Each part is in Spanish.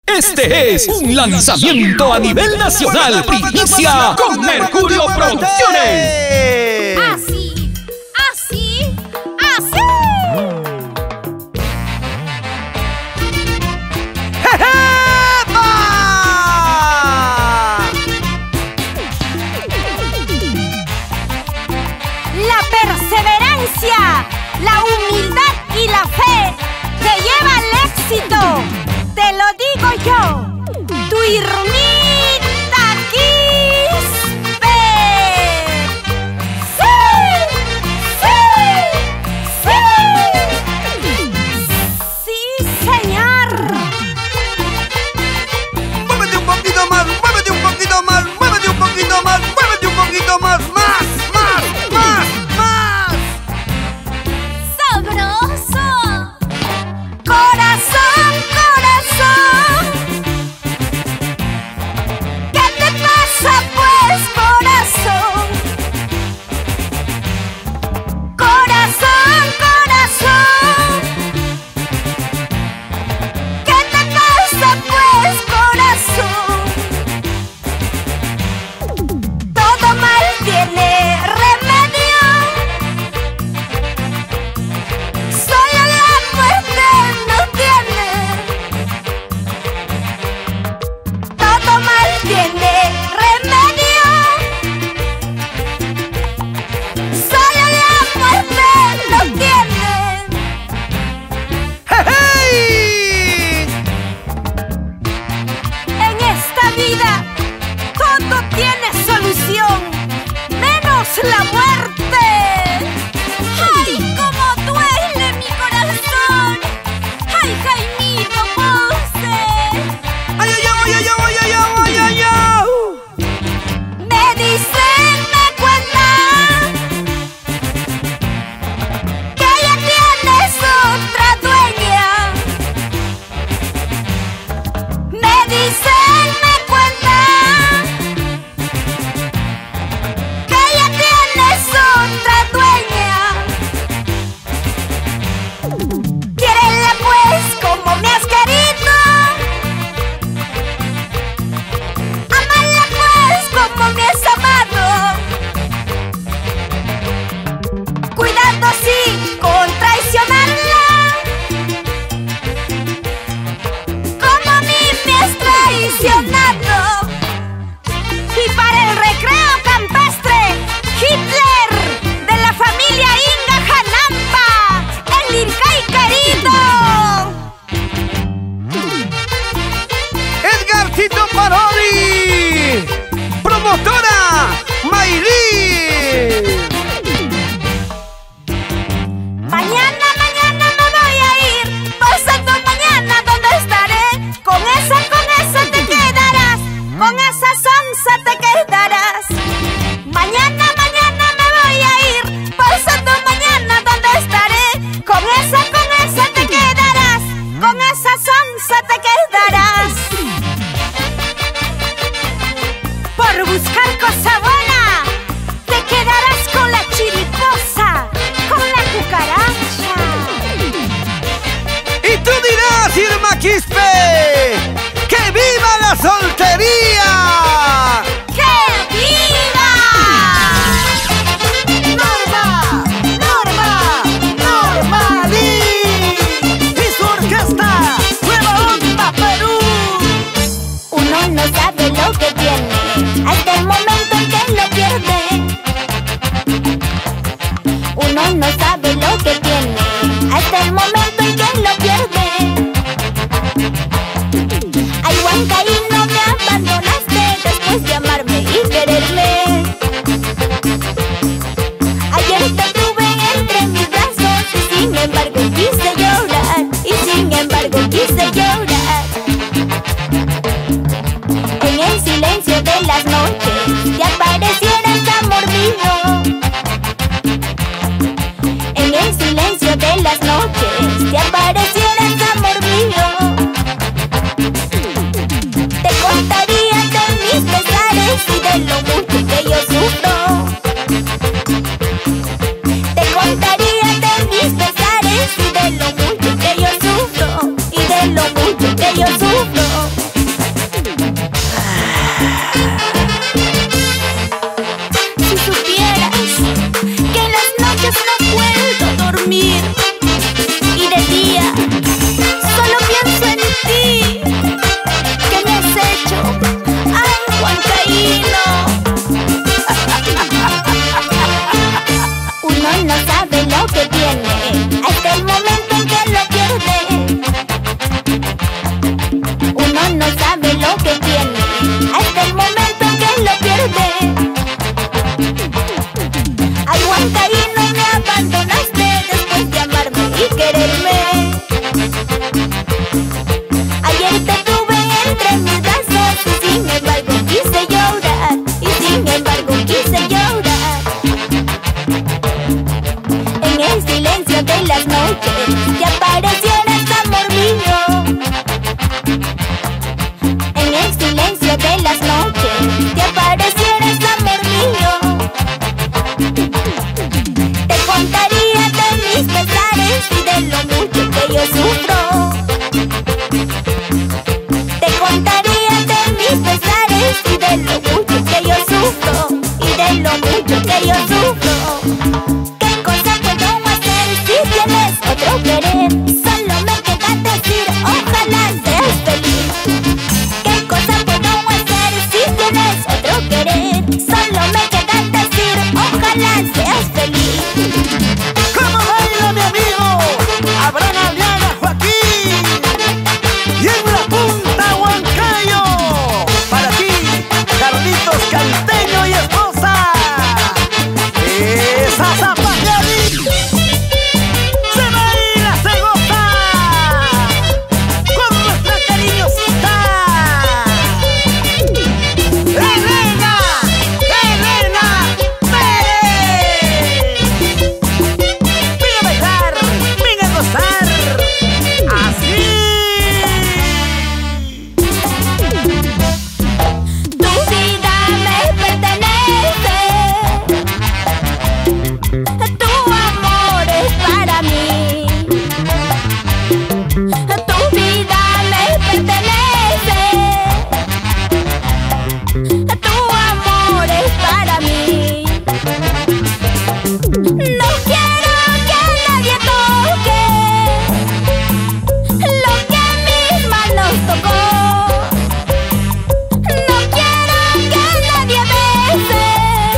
Este es un lanzamiento a nivel nacional. Primicia con Mercurio Producciones. Así, así, así. La perseverancia, la humildad y la fe te lleva al éxito. Te lo digo yo, tu Irmita Quispe. ¡Sí! ¡Sí! ¡Sí! ¡Sí, señor! Muévete un poquito más, muévete un poquito más, muévete un poquito más, muévete un poquito más, más, más, más, más. ¡Sabroso! ¡Corazón, corazón! ¿Qué te pasa pues, corazón? Corazón, corazón. ¿Qué te pasa pues, corazón? Todo mal tiene remedio. Solo la muerte no tiene. Todo mal tiene remedio. Solo la muerte no tiene. ¡Hey! En esta vida todo tiene solución, menos la muerte. ¡Ay, cómo duele mi corazón! ¡Ay, Jaimito Ponce! ¡Ay, ay, ay, ay, ay, ay, ay, ay, ay! Me dicen, me cuentan que ya tienes otra dueña. Me dicen, me cuentan que ya tienes otra dueña. Quiérela pues como me has querido. Amala pues como me has amado. Cuidado sí con traicionarla, como a mí me has traicionado. Y para el recreo campestre, Hitler de la familia Inga Janampa, el Ircay querido. Edgarcito Parodi, promotora Mayri. Mañana, mañana me voy a ir, pasando mañana donde estaré. Con esa te quedarás, con esa sonza te quedarás. Mañana, mañana me voy a ir, pasando mañana donde estaré. Con esa te quedarás, con esa sonza te quedarás. Por buscar cosa buena, te quedarás con la Uno no sabe lo que tiene hasta el momento que lo pierde. Ay, Huancaíno, me abandonaste después de amarme y quererme. Ayer te tuve entre mis brazos y sin embargo quise llorar, y sin embargo quise llorar. En el silencio de las noches te aparecieras, amor mío. En el silencio de las noches te aparecieras, amor mío. Te contaría de mis pesares y de lo mucho que yo sufro. Te contaría de mis pesares y de lo mucho que yo sufro, y de lo mucho que yo sufro. ¿Qué cosa puedo hacer si tienes otro querer? Solo me queda decir, ojalá seas feliz. ¿Qué cosa puedo hacer si tienes otro querer? Solo me queda decir, ojalá seas feliz. ¿Cómo baila mi amigo? Abraham Aliaga, Joaquín. Y en la punta, Huancayo. Para ti, Carlitos Canteño y esposa. Esa zapateadita. Se baila, se goza. Con nuestra cariñosita. Elena Pérez. Ven a bailar, ven a gozar. Así. Tu vida me pertenece, tu amor es para mí. Tu vida me pertenece, tu amor es para mí. No quiero que nadie toque lo que mis manos tocó. No quiero que nadie bese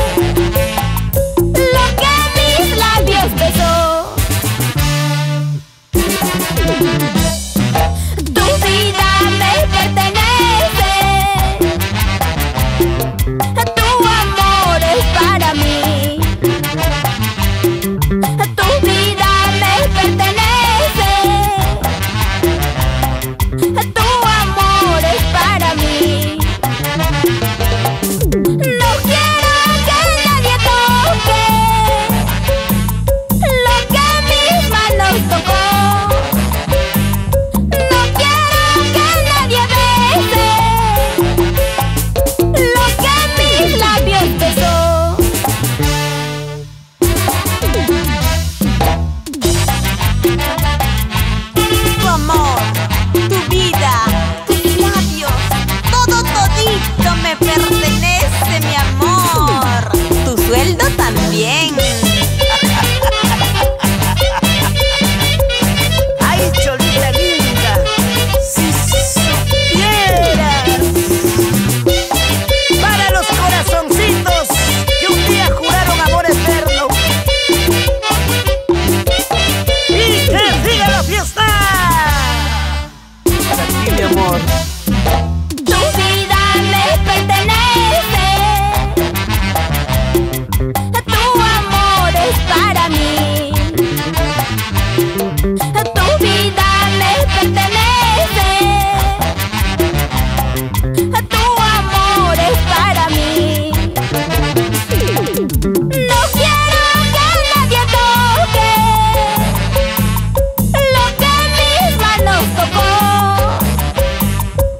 lo que mis labios besó. Tu vida me pertenece, tu amor es para mí. Tu vida me pertenece, tu amor es para mí. No quiero que nadie toque lo que mis manos tocó. No quiero que nadie bese lo que mis labios besó. Tu amor, tu vida, tus labios, todo todito me pertenece, mi amor. Tu sueldo también. Ay, cholita linda, si supieras. Para los corazoncitos que un día juraron amor eterno. Y que siga la fiesta. Para ti, mi amor. Tu vida me pertenece, tu amor es para mí. Tu vida me pertenece, tu amor es para mí. No quiero que nadie toque lo que mis manos tocó.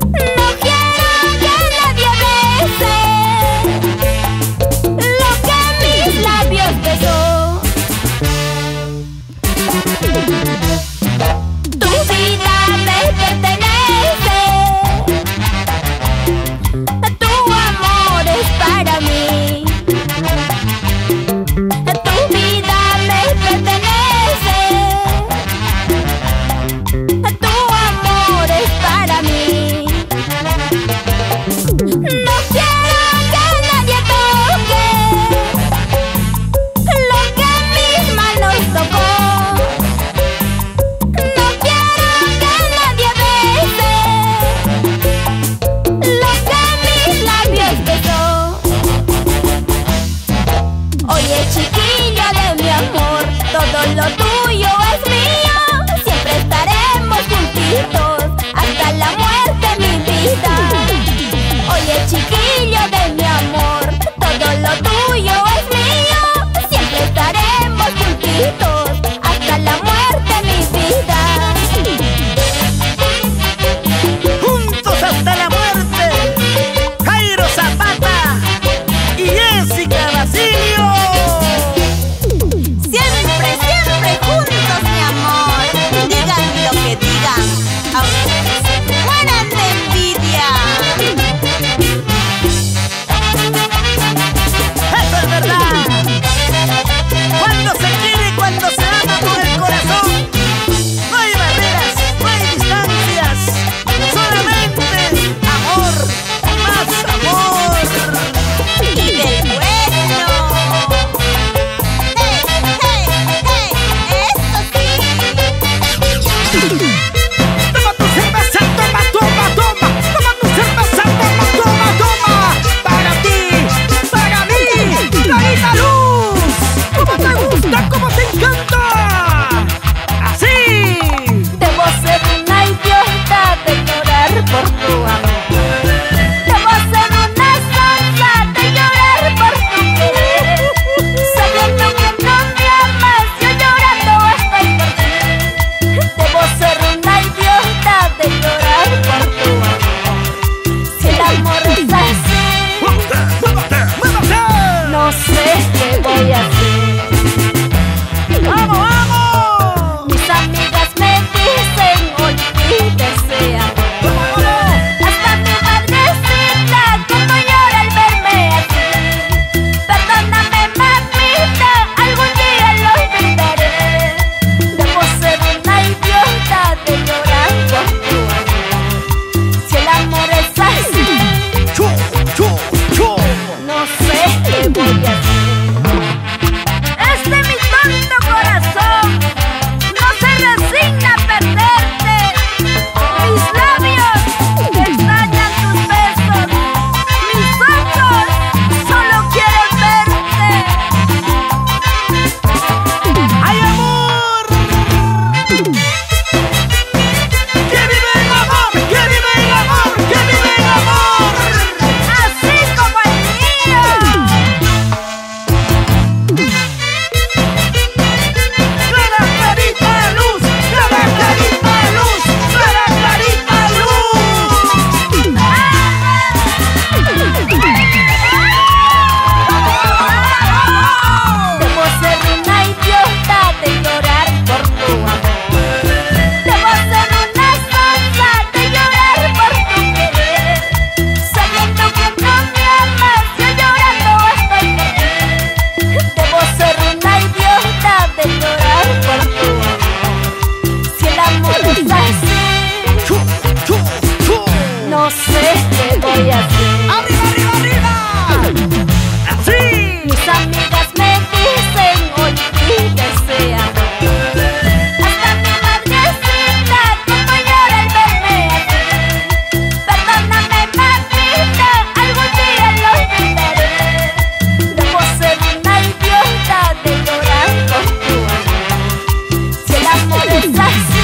sé qué voy a hacer. ¡Arriba, arriba, arriba! ¡Así! Mis amigas me dicen olvídese amor. Hasta mi madrecita como llora al verme así. Perdóname mamita, algún día lo olvidaré. Debo ser una idiota de llorar por tu amor. Si el amor es así,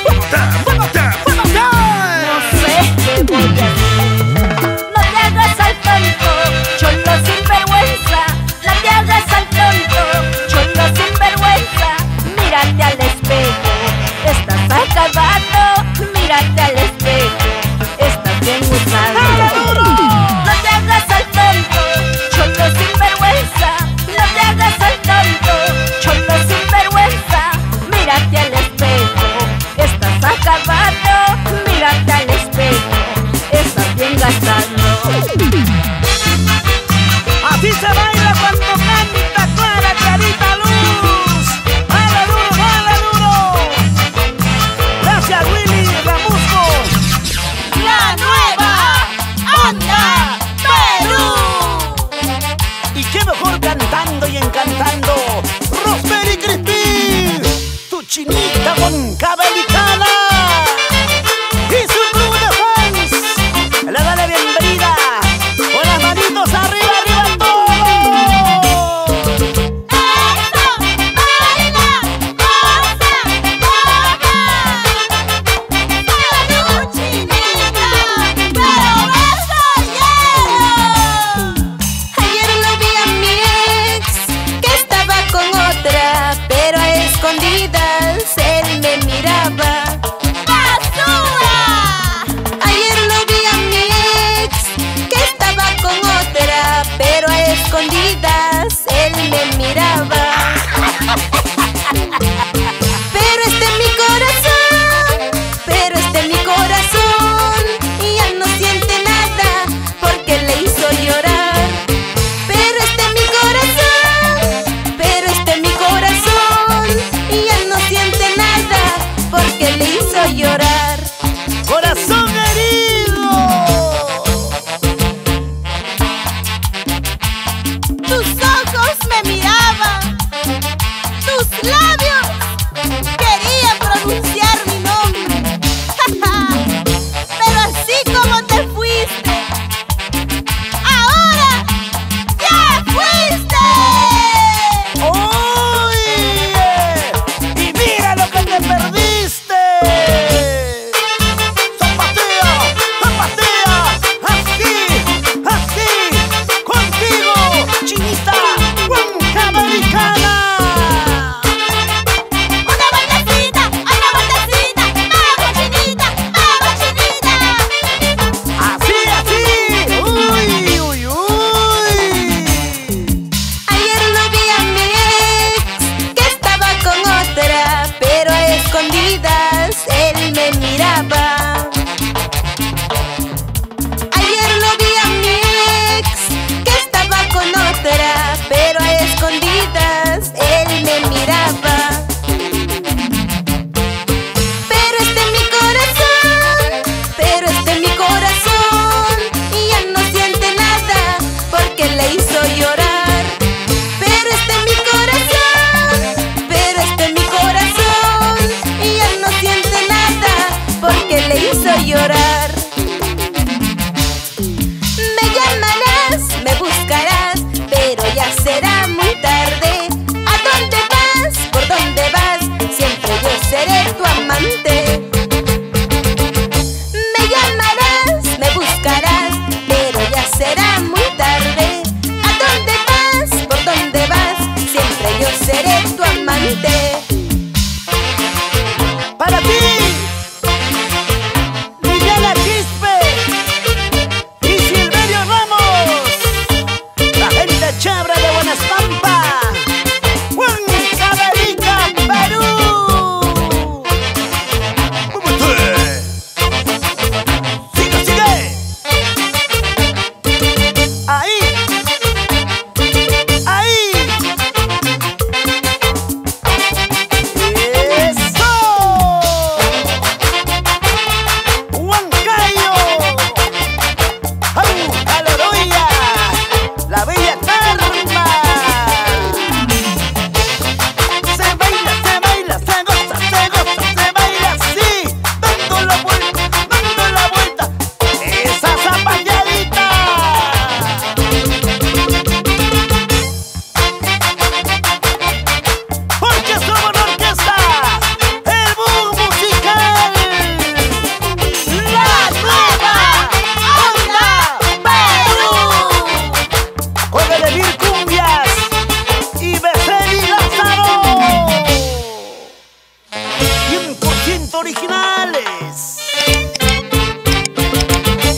no sé qué voy a hacer. No te hagas al tonto, cholo sinvergüenza. No te hagas al tonto, cholo sinvergüenza. Mírate al espejo, estás acabado. Mírate al espejo, estás bien usado. No te hagas al tonto, cholo sinvergüenza. No te hagas al tonto, cholo sinvergüenza. Mírate al espejo, estás acabado. Mírate al espejo, estás bien gastado. Así se baila cuando canta Clara Clarita Luz. ¡Baila duro, baila duro! Gracias, Willy Ramusco. La nueva Onda Perú. Y qué mejor cantando y encantando. Rosemary Crispín, tu chinita moncabelicana y su club de fans. Le da la bienvenida con las manitos arriba, arriba todo. Eso, baila, goza, toca. Salud, chinita, pero vas ayer. Ayer lo vi a mi ex, que estaba con otra, pero a escondidas él me miraba. ¡Basura! Ayer lo vi a mi ex, que estaba con otra, pero a escondidas él me miraba. Pero este es mi corazón, pero este es mi corazón, y ya no siente nada porque le hizo llorar. Pero este es mi corazón, pero este es mi corazón, y ya no siente nada porque le hizo llorar. Corazón herido. Tus ojos me miraban, tus labios querían pronunciar mi nombre. Pero así como te fuiste, ahora ya fuiste. ¡Oye! ¡Y mira lo que te perdiste! ¡Zapatea! ¡Zapatea! ¡Así! ¡Así! ¡Contigo, chinita moncabelicana! Una vueltecita, vamos chinita, vamos chinita. ¡Así, así! ¡Uy, uy, uy! Ayer lo vi a mi ex, que estaba con otra, pero a escondidas él me miraba. Ayer lo vi a mi ex, que estaba con otra, pero a escondidas él me miraba. Pero este es mi corazón, pero este es mi corazón, y ya no siente nada porque le hizo llorar. Pero este es mi corazón, pero este es mi corazón, y ya no siente nada porque le hizo llorar. Me llamarás, me buscarás, pero ya será muy tarde. ¿A dónde vas? ¿Por dónde vas? Siempre yo seré tu amante.